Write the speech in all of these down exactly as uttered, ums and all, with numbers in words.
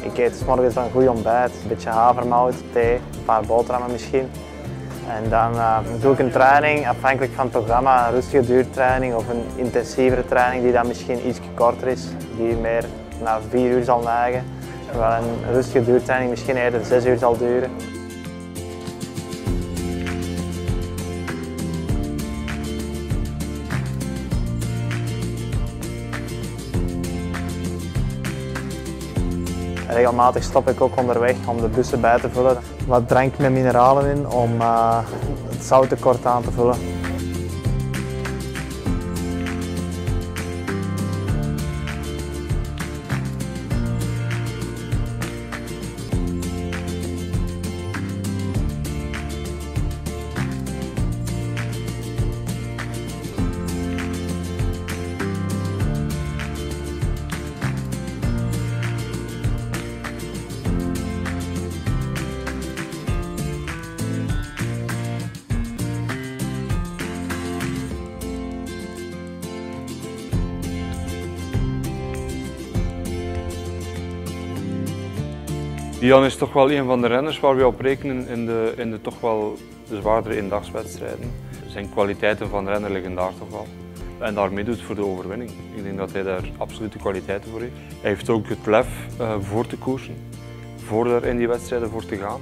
Ik eet 's morgens een goed ontbijt, een beetje havermout, thee, een paar boterhammen misschien. En dan uh, doe ik een training, afhankelijk van het programma, een rustige duurtraining of een intensievere training die dan misschien iets korter is, die meer na vier uur zal neigen. Terwijl een rustige duurtraining misschien eerder zes uur zal duren. Regelmatig stop ik ook onderweg om de bussen bij te vullen. Wat drank met mineralen in om uh, het zouttekort aan te vullen. Jan is toch wel een van de renners waar we op rekenen in de, in de toch wel de zwaardere eendagswedstrijden. Zijn kwaliteiten van renner liggen daar toch wel. En daarmee doet voor de overwinning. Ik denk dat hij daar absolute kwaliteiten voor heeft. Hij heeft ook het lef uh, voor te koersen, voor daar in die wedstrijden voor te gaan.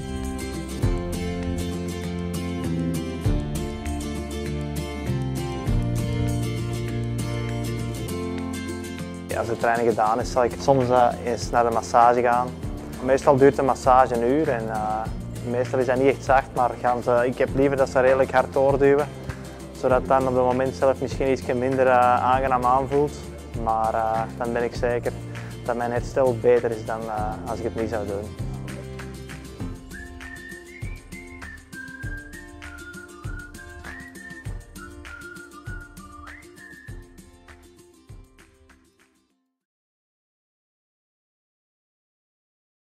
Als de training gedaan is, zal ik soms uh, eens naar de massage gaan. Meestal duurt de massage een uur en uh, meestal is dat niet echt zacht, maar gaan ze, ik heb liever dat ze redelijk hard doorduwen, zodat het dan op het moment zelf misschien iets minder uh, aangenaam aanvoelt. Maar uh, dan ben ik zeker dat mijn herstel beter is dan uh, als ik het niet zou doen.